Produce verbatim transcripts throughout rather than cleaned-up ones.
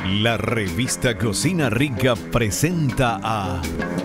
La revista Cocina Rica presenta a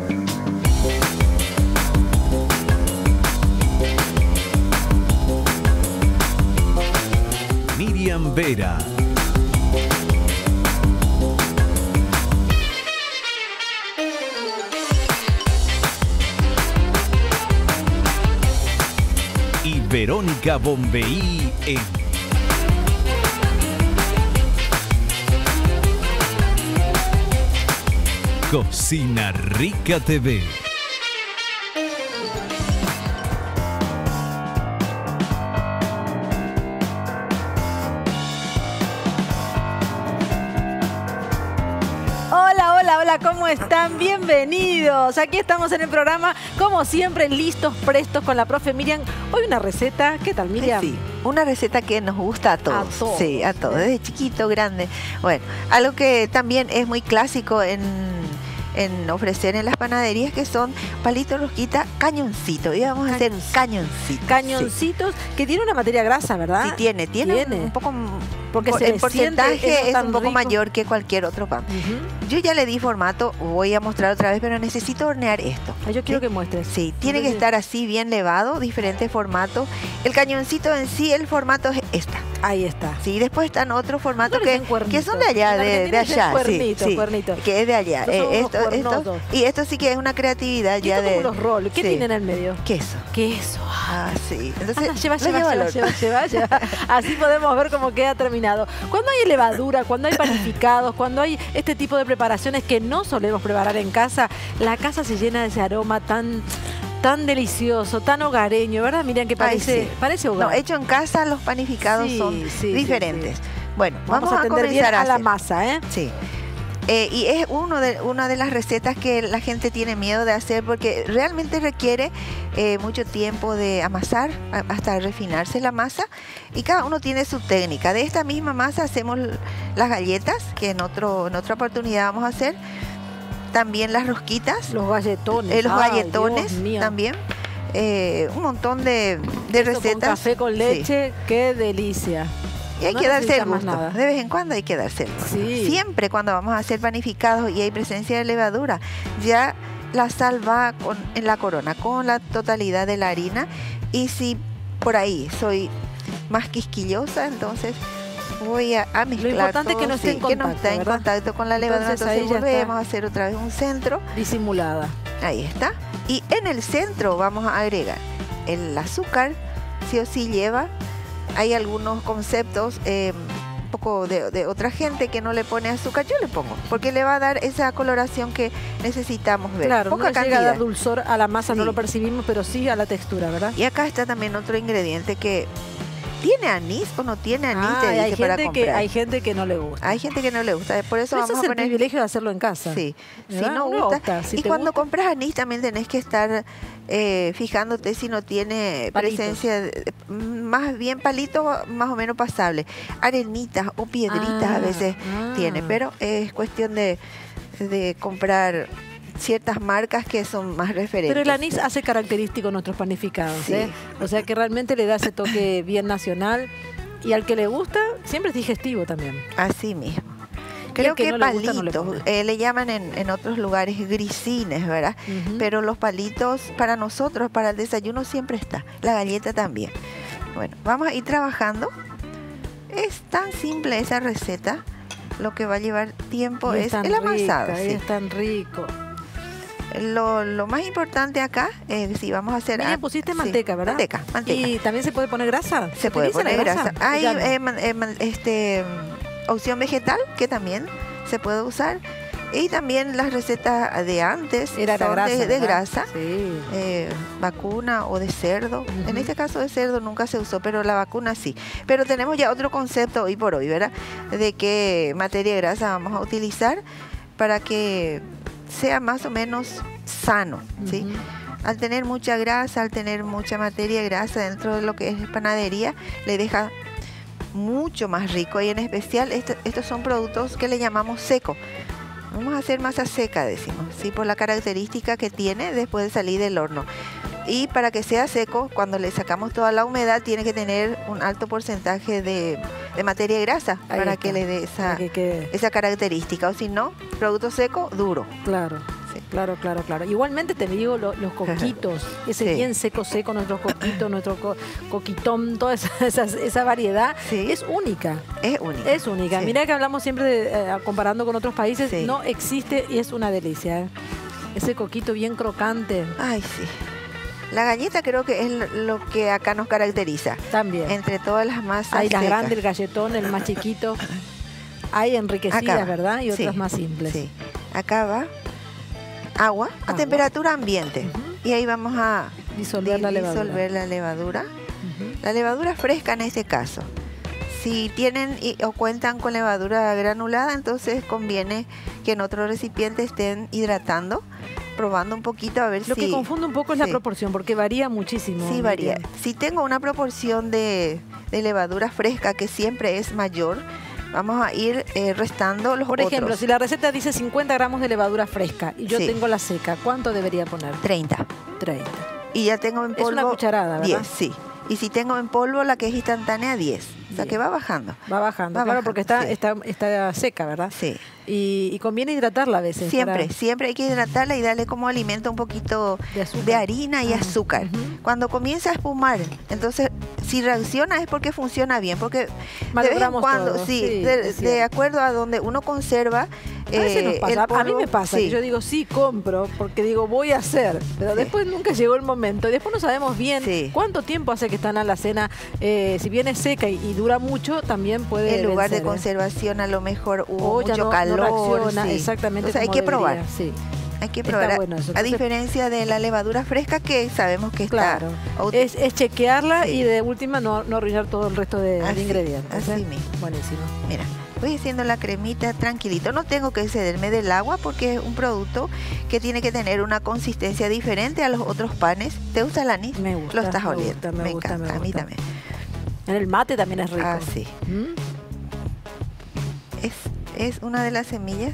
Miriam Vera. Y Verónica Bombeí en Cocina Rica T V. Hola, hola, hola, ¿cómo están? Bienvenidos. Aquí estamos en el programa, como siempre, listos, prestos con la profe Miriam. Hoy una receta, ¿qué tal, Miriam? Sí, una receta que nos gusta a todos. A todos. Sí, a todos, desde chiquito, grande. Bueno, algo que también es muy clásico en, en ofrecer en las panaderías, que son palitos rosquita cañoncito. Y vamos a hacer cañoncitos. Cañoncitos, sí, que tiene una materia grasa, ¿verdad? Sí, tiene, tiene, Tiene. un poco... Porque por- se el le porcentaje siente eso es tan un poco rico. mayor que cualquier otro pan. Uh-huh. Yo ya le di formato, voy a mostrar otra vez, pero necesito hornear esto. Ay, yo quiero ¿sí? que muestres. Sí, tiene que Entonces- estar así bien levado, diferentes formatos. El cañoncito en sí, el formato es esta. Ahí está. Sí, después están otros formatos No le que, dicen cuernitos. que son de allá, En de, de Argentina dicen allá. cuernito, sí, sí, cuernito. que es de allá. Estos son Eh, unos esto, esto, cuernosos. y esto sí que es una creatividad ¿Y ya esto de... como los roles? ¿Qué sí. tiene en el medio? Queso. Queso. Ah, sí. Entonces, Anda, lleva, lo lleva, llevo al lleva, horno. lleva, lleva, lleva. Así podemos ver cómo queda terminado. Cuando hay levadura, cuando hay panificados, cuando hay este tipo de preparaciones que no solemos preparar en casa, la casa se llena de ese aroma tan, tan delicioso, tan hogareño, ¿verdad? Miren que parece, Ay, sí. parece hogar. No, hecho en casa, los panificados Sí, son sí, sí, diferentes. sí. Bueno, Vamos, vamos, a a atender bien comenzar a a la hacer. masa, ¿eh? Sí. Eh, y es uno de, una de las recetas que la gente tiene miedo de hacer porque realmente requiere eh, mucho tiempo de amasar a- hasta refinarse la masa, y cada uno tiene su técnica. De esta misma masa hacemos l- las galletas, que en, otro, en otra oportunidad vamos a hacer. También las rosquitas, Los galletones. eh, los Ay, galletones Dios mío. también. Eh, un montón de, de Esto con recetas. café con Sí. leche, qué delicia. Y hay No que darse necesita el más gusto. nada. De vez en cuando hay que darse el gusto. Sí. Siempre cuando vamos a hacer panificados y hay presencia de levadura, ya la sal va con, en la corona, con la totalidad de la harina. Y si por ahí soy más quisquillosa, entonces voy a, a mezclar importante es que todo, no esté en sí, que no contacto, está en ¿verdad? contacto con la levadura. Entonces, Entonces, ahí ya volvemos está. a hacer otra vez un centro. Disimulada. Ahí está. Y en el centro vamos a agregar el azúcar, sí o sí lleva. Hay algunos conceptos, eh, un poco de, de otra gente que no le pone azúcar, yo le pongo, porque le va a dar esa coloración que necesitamos ver. Claro, Poca no llega a cantidad. dar dulzor a la masa, no Sí. lo percibimos, pero sí a la textura, ¿verdad? Y acá está también otro ingrediente que tiene anís o no tiene anís, Ah, te y dice hay para gente que comprar. hay gente que no le gusta. Hay gente que no le gusta, por eso Pero ese vamos es a el poner... privilegio de hacerlo en casa. Sí, si ¿verdad? no Uno gusta. opta, si y te cuando gusta. compras anís también tenés que estar eh, fijándote si no tiene Palitos. presencia, de- más bien palitos más o menos pasable. Arenitas o piedritas Ah, a veces ah. tiene, pero es cuestión de, de comprar ciertas marcas que son más referentes. Pero el anís hace característico nuestros panificados, Sí. ¿eh? O sea que realmente le da ese toque bien nacional, y al que le gusta siempre es digestivo también. Así mismo. al Creo que que, no le gusta, no le palitos, pone. eh, le llaman en, en otros lugares grisines, ¿verdad? Ujú. Pero los palitos para nosotros, para el desayuno siempre está. La galleta también. Bueno, vamos a ir trabajando. Es tan simple esa receta. Lo que va a llevar tiempo Y es tan el amasado. rica, sí. es tan rico. Lo, lo más importante acá es si vamos a hacer... Mira, ah, pusiste sí, manteca, ¿verdad? Manteca, manteca. Y también se puede poner grasa. Se puede utiliza la poner grasa. Hay Ya no. eh, man- eh, man- este, mm, opción vegetal que también se puede usar. Y también las recetas de antes Era la son grasa, de, de ¿verdad? grasa. Sí. eh, vacuna o de cerdo. En Ujú. este caso de cerdo nunca se usó, pero la vacuna sí. Pero tenemos ya otro concepto hoy por hoy, ¿verdad? De qué materia grasa vamos a utilizar para que sea más o menos sano, ¿sí? Ujú. Al tener mucha grasa, al tener mucha materia grasa dentro de lo que es panadería, le deja mucho más rico. Y en especial este- estos son productos que le llamamos seco. Vamos a hacer masa seca, decimos, ¿sí? Por la característica que tiene después de salir del horno. Y para que sea seco, cuando le sacamos toda la humedad, tiene que tener un alto porcentaje de, de materia grasa Ahí para está, que le dé esa, para que quede. esa característica. O si no, producto seco, duro. Claro. Sí. Claro, claro, claro. Igualmente te digo lo- los coquitos, ese Sí. bien seco, seco, nuestros coquitos, nuestro co- coquitón, toda esa, esa, esa variedad Sí. es única. Es única. Es única. Sí. Mira que hablamos siempre de, eh, comparando con otros países, Sí. no existe y es una delicia. ¿eh? Ese coquito bien crocante Ay, sí. La galleta creo que es lo- lo que acá nos caracteriza. también. Entre todas las masas Hay las secas. grandes, el galletón, el más chiquito. Hay enriquecidas, Acá va. ¿verdad? Y otras Sí, más simples. Sí. Acá va agua a Agua. temperatura ambiente. Ujú. Y ahí vamos a Disolver la levadura. disolver la levadura. Ujú. La levadura fresca en este caso. Si tienen y- o cuentan con levadura granulada, entonces conviene que en otro recipiente estén hidratando, probando un poquito a ver Lo si... que confunde un poco es la sí. proporción, porque varía muchísimo. Sí, varía. Miriam. Si tengo una proporción de, de levadura fresca que siempre es mayor, vamos a ir eh, restando los Por ejemplo, otros. si la receta dice cincuenta gramos de levadura fresca y yo Sí. tengo la seca, ¿cuánto debería poner? treinta. treinta. Y ya tengo en Es polvo una cucharada, ¿verdad? diez, sí. Y si tengo en polvo la que es instantánea, diez. O sea Bien. que va bajando. Va bajando, Va claro, bajando, porque está, sí. está, está seca, ¿verdad? Sí. Y, y conviene hidratarla a veces. Siempre, para- siempre hay que hidratarla y darle como alimento un poquito De azúcar. de harina y Ah, azúcar. ujú. Cuando comienza a espumar, entonces si reacciona es porque funciona bien, porque de vez en Malogramos cuando, todo, sí, sí, de, es de cierto. acuerdo a donde uno conserva A veces nos eh, pasa. el A mí polvo, me pasa sí. que yo digo, sí, compro, porque digo, voy a hacer, pero Sí. después nunca llegó el momento. Después no sabemos bien Sí. cuánto tiempo hace que están a la cena. Eh, si bien es seca y, y dura mucho, también puede El lugar vencer, de ¿eh? conservación a lo mejor hubo O ya mucho no- no calor. reacciona sí. exactamente Entonces hay como que probar. debería, sí. Hay que Está probar. A- bueno eso. A Entonces- diferencia de la levadura fresca que sabemos que está. Claro. out- Es, es chequearla Sí. y de última no, no arruinar todo el resto de, de Así, ingredientes. así ¿eh? mismo. Buenísimo. Mira, voy haciendo la cremita tranquilito. No tengo que excederme del agua porque es un producto que tiene que tener una consistencia diferente a los otros panes. ¿Te gusta el anís? Me gusta, Lo estás me oliendo. gusta, me gusta, encanta. me A mí gusta. también. En el mate también es rico. Ah, sí. ¿Mm? Es, es una de las semillas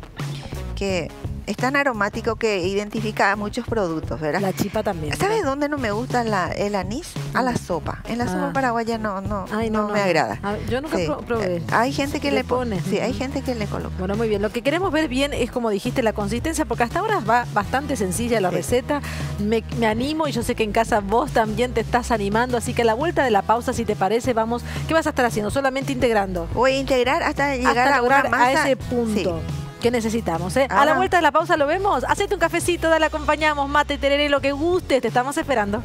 que es tan aromático que identifica a muchos productos, ¿verdad? La chipa también. ¿Sabes ¿verdad? dónde no me gusta la- el anís? A la sopa. En la sopa Ah. paraguaya no, no, Ay, no, me agrada. A ver, yo nunca Sí. pro- probé. Eh, Hay gente que Le le, pone. pone. Sí, hay Ujú. gente que le coloca. Bueno, muy bien. Lo que queremos ver bien es, como dijiste, la consistencia, porque hasta ahora va bastante sencilla la Sí. receta. Me, me animo y yo sé que en casa vos también te estás animando, así que a la vuelta de la pausa, si te parece, vamos. ¿Qué vas a estar haciendo? Solamente integrando. Voy a integrar hasta llegar hasta a lograr una masa. a ese punto. Sí. Que necesitamos, ¿eh? A la Ahora- vuelta de la pausa lo vemos. Hacete un cafecito, dale, acompañamos, mate, tereré, lo que guste. Te estamos esperando.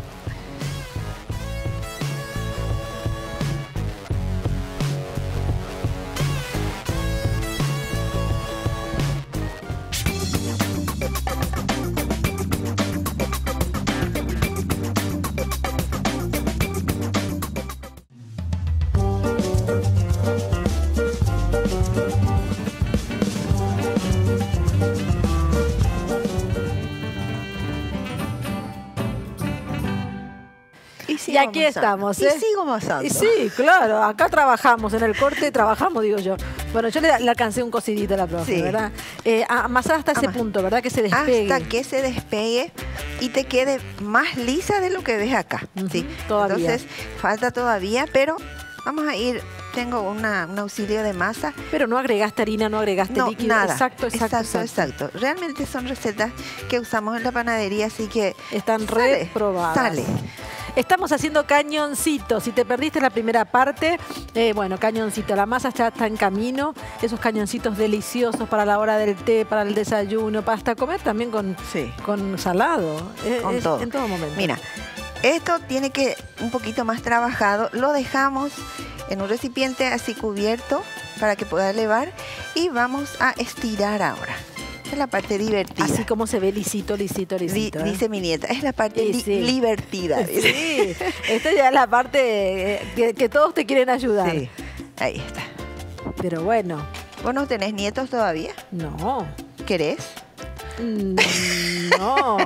sigo Y aquí amasando. estamos, Y ¿eh? sigo amasando. Y sí, claro, acá trabajamos, en el corte trabajamos, digo yo. Bueno, yo le, le alcancé un cocidito a la profe, Sí. ¿verdad? Eh, a- amasar hasta ese Ama- punto, ¿verdad? Que se despegue. Hasta que se despegue y te quede más lisa de lo que ves acá. Ujú, ¿sí? todavía. Entonces, falta todavía, pero vamos a ir. Tengo una, un auxilio de masa. Pero no agregaste harina, no agregaste No, líquido. nada. Exacto, exacto, exacto, exacto. Realmente son recetas que usamos en la panadería, así que Están Sale, reprobadas. sale. Estamos haciendo cañoncitos. Si te perdiste la primera parte, eh, bueno, cañoncito. La masa ya está en camino. Esos cañoncitos deliciosos para la hora del té, para el desayuno, para hasta comer también con, Sí. con salado. Eh, Con es- todo. En todo momento. Mira, esto tiene que un poquito más trabajado. Lo dejamos en un recipiente así cubierto para que pueda elevar y vamos a estirar ahora. Esta es la parte divertida. Así como se ve lisito, lisito, Di- lisito. ¿eh? dice mi nieta, es la parte Sí, li- sí. divertida. Sí, esta ya es la parte eh, que, que todos te quieren ayudar. Sí, ahí está. Pero bueno, ¿Vos no tenés nietos todavía? no. ¿Querés? Mm, No.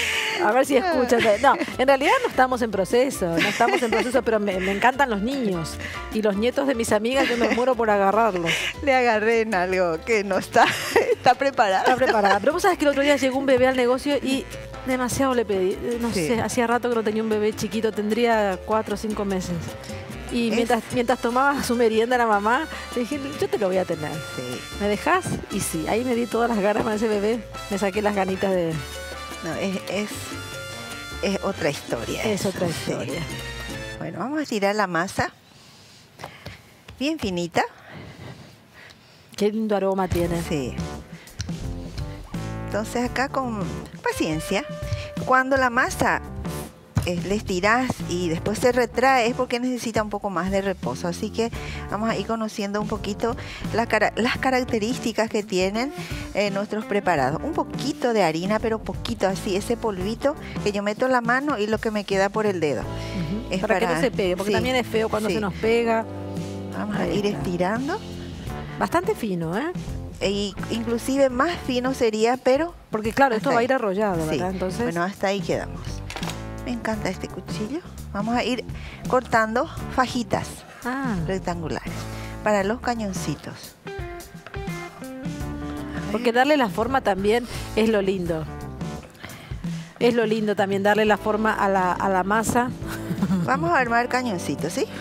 A ver si escuchas. No, en realidad no estamos en proceso, no estamos en proceso, pero me, me encantan los niños. Y los nietos de mis amigas, yo me muero por agarrarlos. Le agarré en algo que no está, está preparada. Está preparada. Pero vos sabés que el otro día llegó un bebé al negocio y demasiado le pedí. Eh, No Sí. sé, hacía rato que no tenía un bebé chiquito, tendría cuatro o cinco meses. Y Es- mientras, mientras tomaba su merienda la mamá, le dije, yo te lo voy a tener. Sí. ¿Me dejas? Y sí, ahí me di todas las ganas con ese bebé. Me saqué las ganitas de... No, es, es, es otra historia. Es otra Sí. historia. Bueno, vamos a tirar la masa bien finita. Qué lindo aroma tiene. Sí. Entonces acá con paciencia, cuando la masa eh, le estiras y después se retrae es porque necesita un poco más de reposo. Así que vamos a ir conociendo un poquito la cara- las características que tienen eh, nuestros preparados. Un poquito de harina, pero poquito así, ese polvito que yo meto en la mano y lo que me queda por el dedo. Ujú. Es para, que para- no se pegue, porque sí, también es feo cuando sí. se nos pega. Vamos a Ahí ir está. estirando. Bastante fino, ¿eh? E inclusive más fino sería, pero Porque claro, esto hasta va a ahí. ir arrollado, Sí. ¿verdad? Entonces, Bueno, hasta ahí quedamos. Me encanta este cuchillo. Vamos a ir cortando fajitas ah, rectangulares para los cañoncitos. porque darle la forma también es lo lindo. Es lo lindo también darle la forma a la, a la masa. Vamos a armar cañoncitos, ¿sí?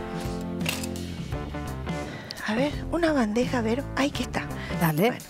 A ver, una bandeja, a ver, ahí que está. Dale. Bueno.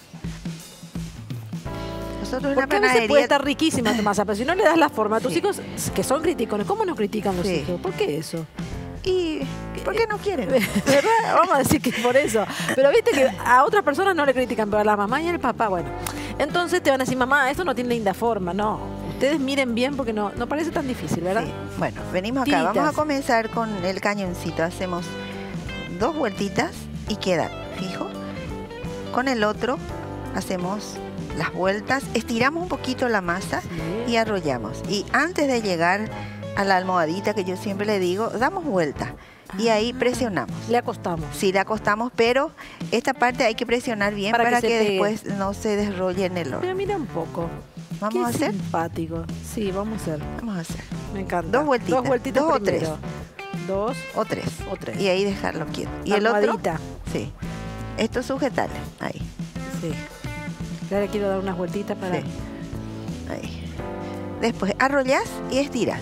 Nosotros en la Porque a veces puede panadería... estar riquísima tu masa, pero si no le das la forma a tus Sí. hijos, que son criticones, ¿cómo nos critican los Sí. hijos? ¿Por qué eso? ¿Y por qué no quieren? ¿Verdad? Vamos a decir que es por eso. Pero viste que a otras personas no le critican, pero a la mamá y al papá, bueno. Entonces te van a decir, mamá, eso no tiene linda forma. No, ustedes miren bien porque no, no parece tan difícil, ¿verdad? Sí. Bueno, venimos acá. Tiritas. Vamos a comenzar con el cañoncito. Hacemos dos vueltitas y queda fijo. Con el otro hacemos las vueltas, estiramos un poquito la masa Sí. y arrollamos. Y antes de llegar a la almohadita que yo siempre le digo, damos vuelta y ahí Ah. presionamos. Le acostamos. Sí, la acostamos, pero esta parte hay que presionar bien Para para, que que, se pegue. después no se desrolle en el horno. Pero mira un poco. Vamos Qué a hacer, simpático. Sí, vamos a hacer. vamos a hacer Me encanta. Dos vueltitas, Dos vueltitas dos o primero. Dos o tres. o tres. Y ahí dejarlo quieto. Y el otro, Almohadita. sí. Esto sujetarle, ahí, Sí. Ya le quiero dar unas vueltitas para... sí. Ahí. Después arrollás y estiras.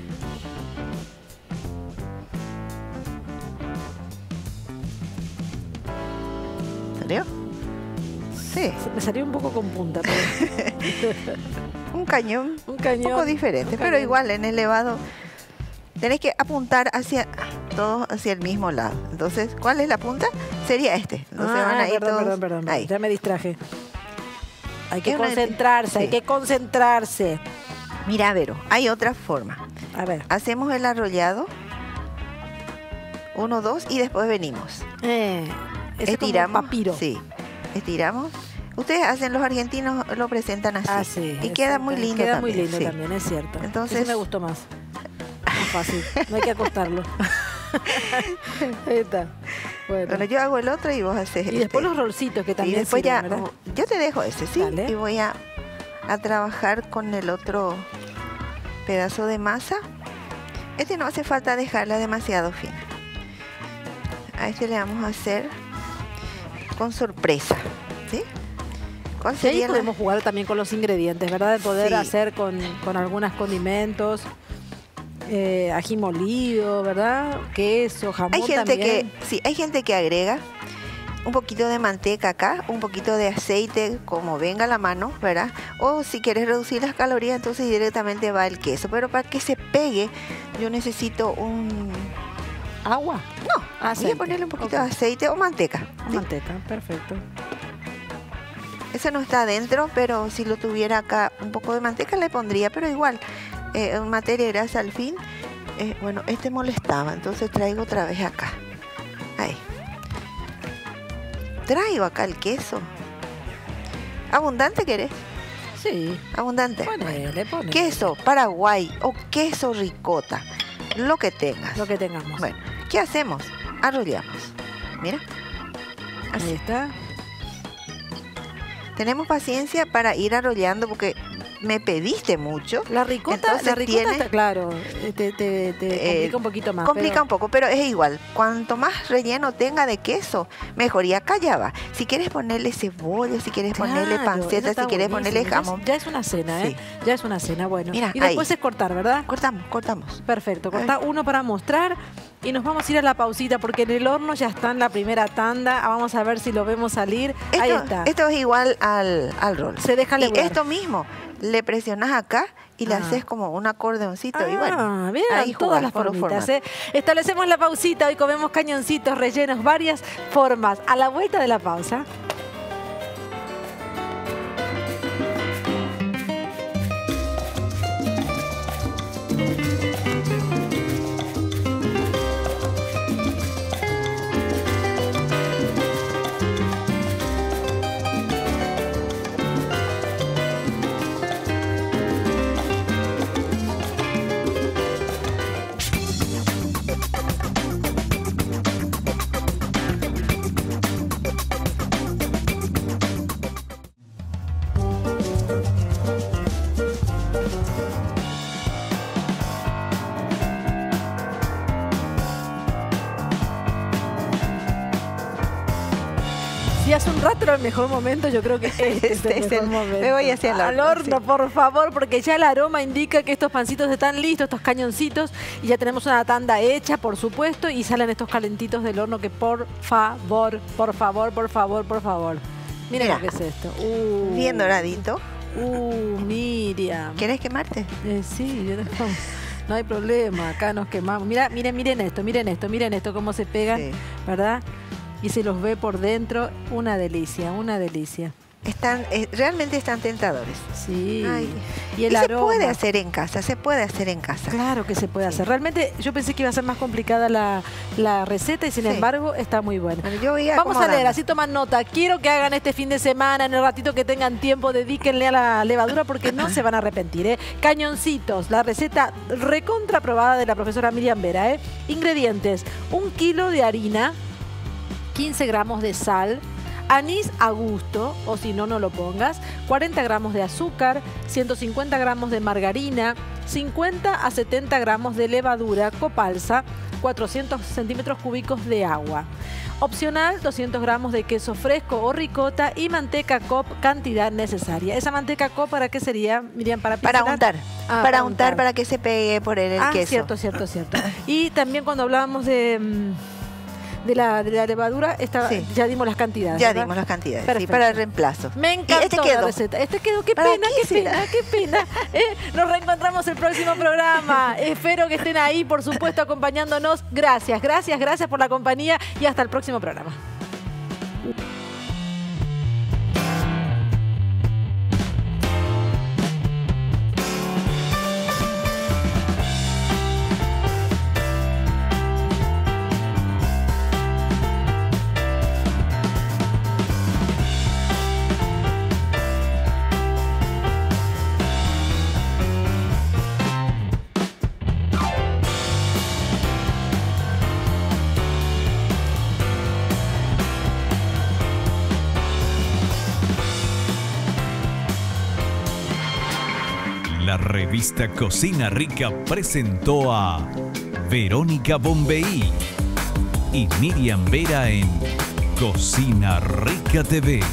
¿Salió? Sí, Se me salió un poco con punta, pero un cañón un un cañón. poco diferente, un pero cañón. igual en elevado tenés que apuntar hacia todos hacia el mismo lado. Entonces, ¿cuál es la punta? Sería este. Entonces Ah, van a ir perdón, todos perdón, perdón, ahí. ya me distraje. Hay que Es una- concentrarse, hay sí. que concentrarse. Mira, Vero, hay otra forma. A ver. Hacemos el arrollado. Uno, dos y después venimos. Eh, ese es como Estiramos. papiro. Sí. Estiramos. Ustedes hacen, los argentinos lo presentan así. Ah, sí. Y queda muy exacto. lindo Queda también. muy lindo sí. también, es cierto. Entonces- Ese me gustó más. Más fácil. No hay que acostarlo. Ahí está. Bueno. Bueno, yo hago el otro y vos haces Y después este. los rolcitos que Y también después sirven, ya, ¿verdad? yo te dejo ese, ¿sí? Dale. Y voy a, a trabajar con el otro pedazo de masa. Este no hace falta dejarla demasiado fina. A este le vamos a hacer con sorpresa, ¿sí? ¿Cuál Sí, ahí sería la- podemos jugar también con los ingredientes, ¿verdad? De poder Sí. hacer con, con algunos condimentos, eh, ají molido, ¿verdad? Queso, jamón Hay gente también. que, sí, hay gente que agrega un poquito de manteca acá, un poquito de aceite, como venga a la mano, ¿verdad? O si quieres reducir las calorías, entonces directamente va el queso. Pero para que se pegue, yo necesito un... ¿Agua? No, voy Aceite. a ponerle un poquito Ok. de aceite o manteca. ¿sí? Manteca, perfecto. Ese no está adentro, pero si lo tuviera acá un poco de manteca le pondría, pero igual, eh, materia grasa al fin. Eh, bueno, este molestaba, entonces traigo otra vez acá. Ahí. Traigo acá el queso. ¿Abundante querés? Sí, Abundante. ponele, ponele. Queso Paraguay o queso ricota, lo que tengas. Lo que tengamos. Bueno, ¿qué hacemos? Arrollamos. Mira. Ahí Así. está. Tenemos paciencia para ir arrollando porque me pediste mucho. La ricota, Entonces la ricota tiene- está claro, eh, te, te- te Eh, complica un poquito más. Complica pero- un poco, pero es igual. Cuanto más relleno tenga de queso, mejor. Y acá ya va. Si quieres ponerle cebolla, si quieres ponerle Claro, eso panceta, está si quieres buenísimo. ponerle Ya es- jamón. Ya es una cena, ¿eh? Ya es una cena, bueno. Mira, y después ahí. es cortar, ¿verdad? Cortamos, cortamos. Perfecto, corta uno para mostrar y nos vamos a ir a la pausita porque en el horno ya está en la primera tanda. Vamos a ver si lo vemos salir. Esto, Ahí está. Esto es igual al, al rol. Se deja Y leudar. esto mismo, le presionas acá y le Ah. haces como un acordeoncito. Ah, y bueno, bien, ahí todas jugás las por los formitas. formatos. ¿eh? Establecemos la pausita. Hoy comemos cañoncitos rellenos, varias formas. A la vuelta de la pausa. Si hace un rato era el mejor momento, yo creo que este, es Este el es mejor el- momento. me voy hacia el Al horno, horno, sí. por favor, porque ya el aroma indica que estos pancitos están listos, estos cañoncitos, y ya tenemos una tanda hecha, por supuesto, y salen estos calentitos del horno que por favor, por favor, por favor, por favor. Miren Mira, lo que es esto. Uh, Bien doradito. Uh, Miriam. ¿Quieres quemarte? Eh, sí, yo no, no hay problema, acá nos quemamos. Mira, miren, miren esto, miren esto, miren esto, cómo se pegan, Sí. ¿verdad? Y se los ve por dentro, una delicia, una delicia. Están, eh, realmente están tentadores. Sí. Ay. Y el y aroma. se puede hacer en casa, se puede hacer en casa. Claro que se puede hacer. Realmente yo pensé que iba a ser más complicada la, la receta y sin Sí. embargo está muy buena. Bueno, yo voy Vamos a leer, acomodando. así toman nota. Quiero que hagan este fin de semana, en el ratito que tengan tiempo, dedíquenle a la levadura porque no se van a arrepentir. ¿eh? Cañoncitos, la receta recontra probada de la profesora Miriam Vera. ¿eh? Ingredientes, un kilo de harina, quince gramos de sal, anís a gusto, o si no, no lo pongas, cuarenta gramos de azúcar, ciento cincuenta gramos de margarina, cincuenta a setenta gramos de levadura copalsa, cuatrocientos centímetros cúbicos de agua. Opcional, doscientos gramos de queso fresco o ricota y manteca cop, cantidad necesaria. ¿Esa manteca cop para qué sería, Miriam? Para Para pincelar? untar. Ah, para untar, para que se pegue por él el ah, queso. cierto, cierto, cierto. Y también cuando hablábamos de... mm, De la, de la levadura, esta, Sí. ya dimos las cantidades. Ya ¿verdad? dimos las cantidades. Sí, Perfecto. para el reemplazo. Me Y encantó este la quedó. receta. Este quedó, qué ¿Para pena, qué qué será? pena, qué pena. Eh, nos reencontramos el próximo programa. Espero que estén ahí, por supuesto, acompañándonos. Gracias, gracias, gracias por la compañía y hasta el próximo programa. La revista Cocina Rica presentó a Verónica Bombeí y Miriam Vera en Cocina Rica T V.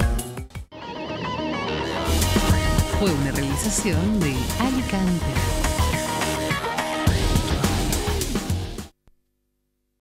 Fue una realización de Alicante.